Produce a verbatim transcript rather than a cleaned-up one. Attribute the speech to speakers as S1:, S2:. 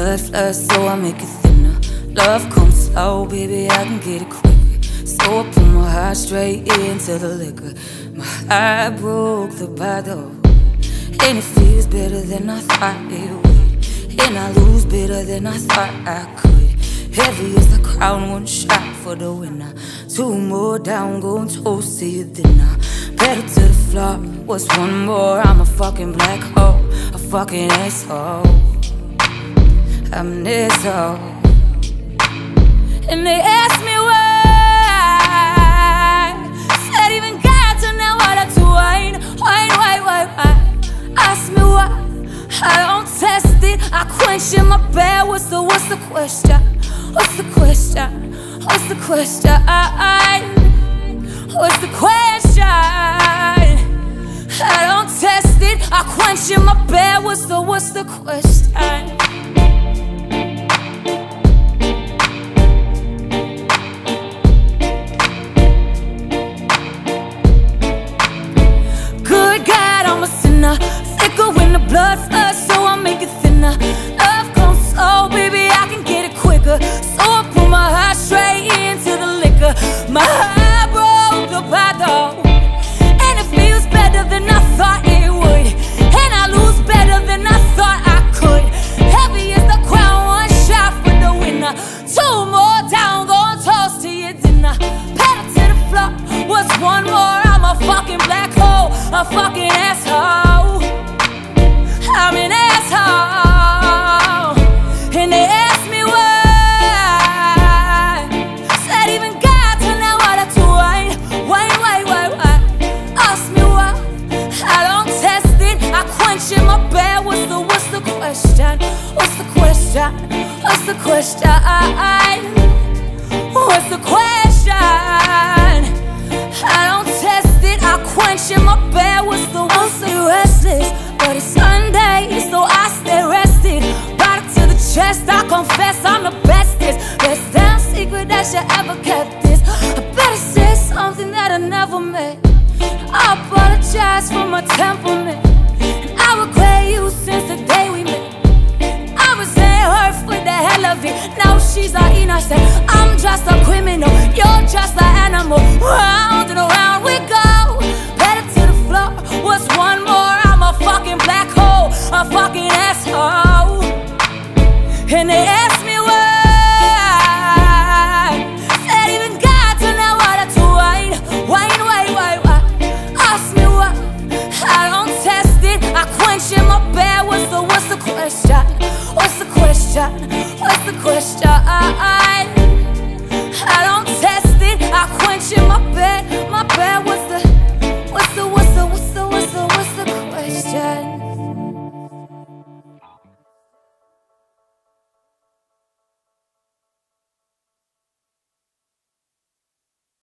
S1: blood flush, so I make it thinner. Love comes slow, baby, I can get it quicker. So I put my heart straight into the liquor. My heart broke the bottle, and it feels better than I thought it would. And I lose better than I thought I could. Heavy as the crown, one shot for the winner. Two more down, gon' toast to your dinner. Pedal to the floor, what's one more? I'm a fucking black hole, a fucking asshole. I'm an asshole. And they ask me why. Said even God to know what I do. Why, why, why, why, why? Ask me why. I don't test it, I quench in my bed. What's the, what's the question? What's the question? What's the question? What's the question? I don't test it, I quench in my bed. What's the, what's the question? Good God, I'm a sinner. Thicker when the blood floods, so I make it thinner. Love comes slow, baby, I can get it quicker. So I put my heart straight into the liquor. My heart broke the bottle, and it feels better than I thought it would. And I lose better than I thought I could. Heavy as the crown, one shot for the winner. Two more down, gon' toast to your dinner. Pedal to the floor, what's one more? I'm a fucking black hole, a fucking asshole. I'm an asshole. And they ask me why. Said even God to know what I do. Why, why, why, why, why? Ask me why. I don't test it, I quench in my bed. What's the, what's the question? What's the question? What's the question? What's the question? I don't test it, I quench in my bed. What's the, what's the restless? But it's Sunday, so I stay rested. Brought it to the chest, I confess I'm the bestest. Best damn secret that you ever kept this. I better say something that I never meant. I apologize for my temperament, and I regret you since the day we met. I was in her for the hell of it. Now she's all innocent, I'm just a criminal, you're just an animal. Round and around we go, better to the floor. What's one more? I'm a fucking black hole, a fucking asshole. And they ask me why. Said even God to know what I do. Why, why, why, why, why? Ask me why. I don't test it, I quench in my bed. What's the, what's the question? What's the question? What's the question?